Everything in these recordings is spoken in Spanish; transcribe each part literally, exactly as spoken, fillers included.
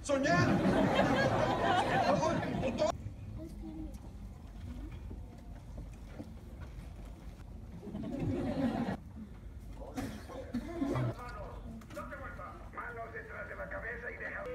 ¡Soñar! Manos detrás de la cabeza y deja...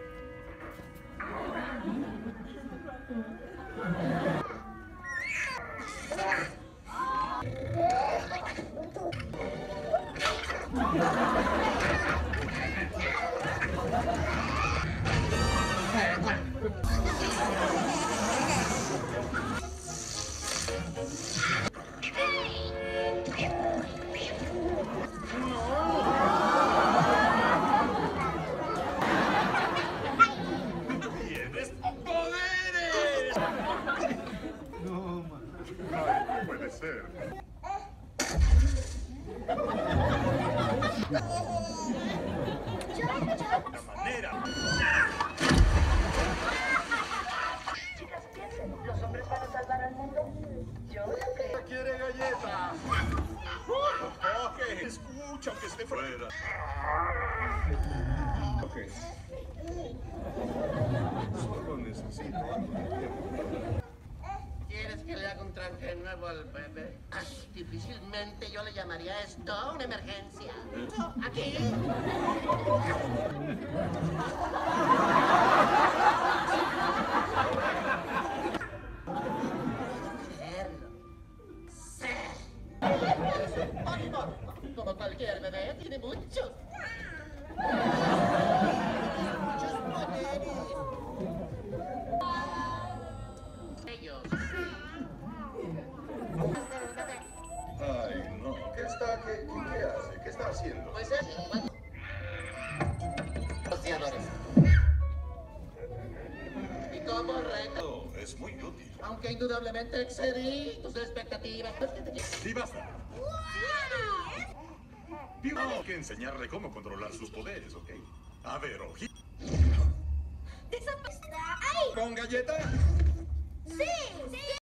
Ay, puede ser. ¡La manera! Chicas, piensen, ¿los hombres van a salvar al mundo? Yo lo creo. ¡Quiere galleta! Ok, escucha, aunque esté fuera. Ok. Solo necesito algo de tiempo. ¿Quieres que le haga un traje nuevo al bebé? Ay, difícilmente yo le llamaría esto una emergencia. Oh, aquí. Sí. Como cualquier bebé, tiene muchos. Muchos poderes. Ellos. Ay, no. ¿Qué está? ¿Qué, qué, qué hace? ¿Qué está haciendo? Pues es. Rociadores. Y como reto. No, es muy útil. Aunque indudablemente excedí tus expectativas. Y basta. Tengo que enseñarle cómo controlar sus poderes, ¿ok? A ver, ojito. ¡Desaparecerá! ¡Ay! ¿Con galleta? ¡Sí! ¡Sí!